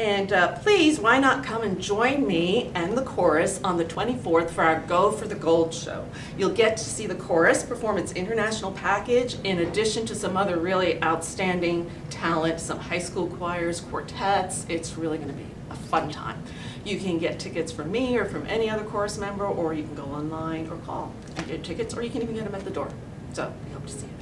And please, why not come and join me and the chorus on the 24th for our Go for the Gold show. You'll get to see the chorus perform its international package in addition to some other really outstanding talent, some high school choirs, quartets. It's really going to be a fun time. You can get tickets from me or from any other chorus member, or you can go online or call and get tickets, or you can even get them at the door. So we hope to see you.